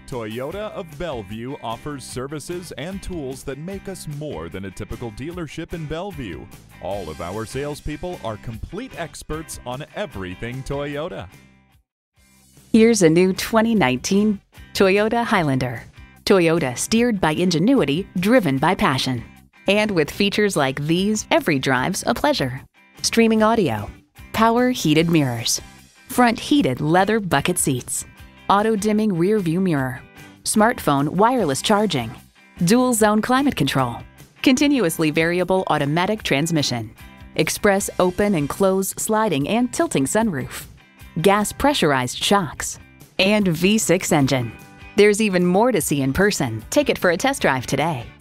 Toyota of Bellevue offers services and tools that make us more than a typical dealership in Bellevue. All of our salespeople are complete experts on everything Toyota. Here's a new 2019 Toyota Highlander. Toyota, steered by ingenuity, driven by passion. And with features like these, every drive's a pleasure. Streaming audio, power heated mirrors, front heated leather bucket seats, auto-dimming rear view mirror, smartphone wireless charging, dual zone climate control, continuously variable automatic transmission, express open and close sliding and tilting sunroof, gas pressurized shocks, and V6 engine. There's even more to see in person. Take it for a test drive today.